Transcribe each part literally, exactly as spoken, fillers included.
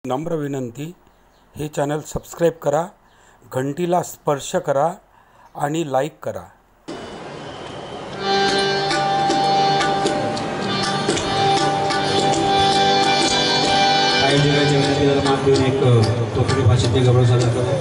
नम्र विनंती, हे चॅनल सबस्क्राईब करा, घंटीला स्पर्श करा आणि लाईक करा। आयोजकांच्या विनंतीला मान देऊन एक कोकणी भाषेतील गौरव सादर करतो।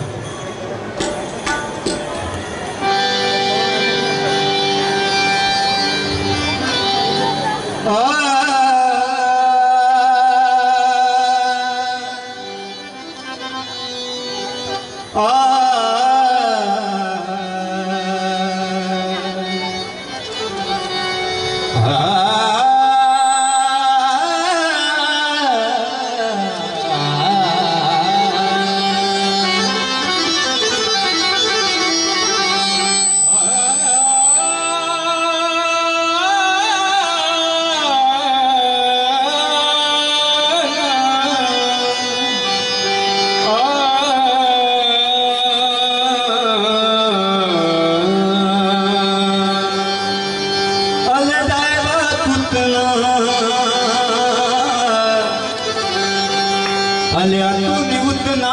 अले आतूनी उतना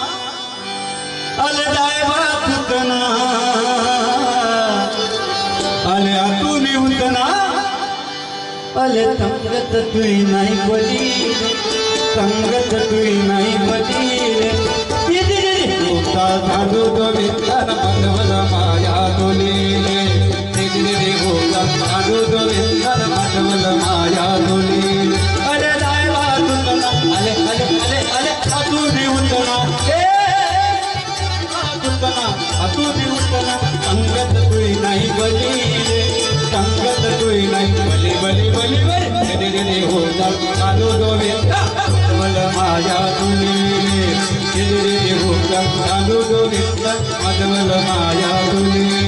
अले दायवा उतना अले आतूनी उतना अले तंगत तुई नाही बली तंगत तुई नाही बली इदिरे होता झालो तो विंदर मधवल माया दोलीले इदिरे होता झालो तो विंदर मधवल माया दोलीले अले दायवा उतना अले अले अले अले आतूनी उतना ए उतना आतूनी उतना तंगत तुई नाही बली तंगत तुई नाही बली बली बली बली रे रे होता झालो तो विंदर मधवल माया दोलीले इदिरे होता झालो तो विंदर मधवल माया दोलीले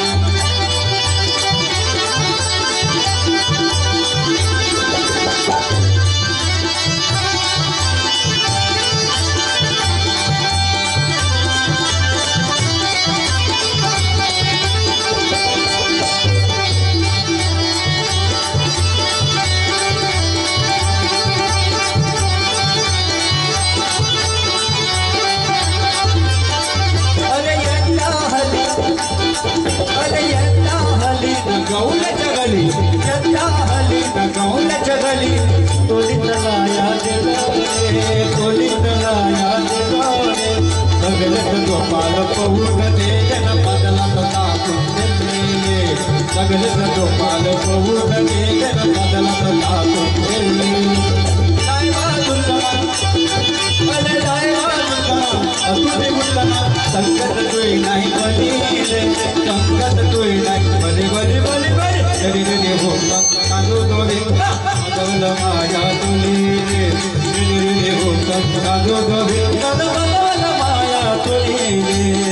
गौल जगली जत्ता हली गौल जगली तोली तलाया देले तोली तलाया देले सगलत गोपाल पहुन दे जन बदला तता कुंडले सगलत गोपाल पहुन दे जन बदला तता कुंडले दायवा दुल्ला अले दायवा दुल्ला अतुनी मुल्ला संगत कोई नहीं बली रे संगत कोई नहीं बली बली बली बली रे रे होता कालो दो विंदा मधवल माया दोलीले रे रे होता कालो दो विंदा मधवल माया दोलीले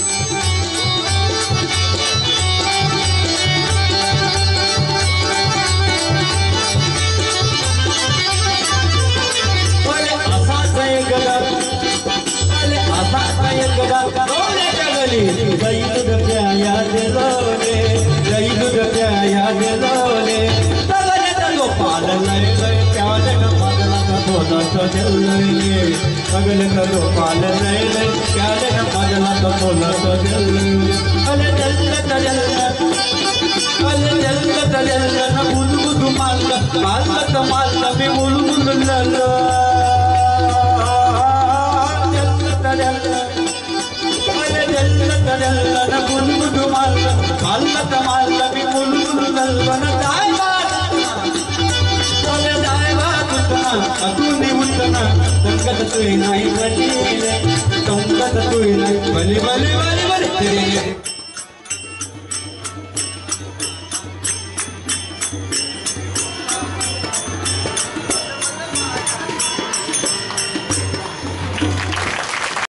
गई दूध प्याया दिलोले गई दूध प्याया दिलोले सगले तलो पाल लय लय प्याले न बदला न थोड़ा तो दिलोले सगले तलो पाल लय लय प्याले न बदला तो थोड़ा तो दिलोले अले जल्ल तजल अले जल्ल तजल न बुलबुल माल माल माल मी बुलबुल लल्ला जल्ल तजल न बुलबुल माल मालत माल मी बुलबुल नलवन दायवा अले दायवा उतना अतूनी उतना तंगत तुई नाही बली तंगत तुई नाही बली बली बली बली तेरे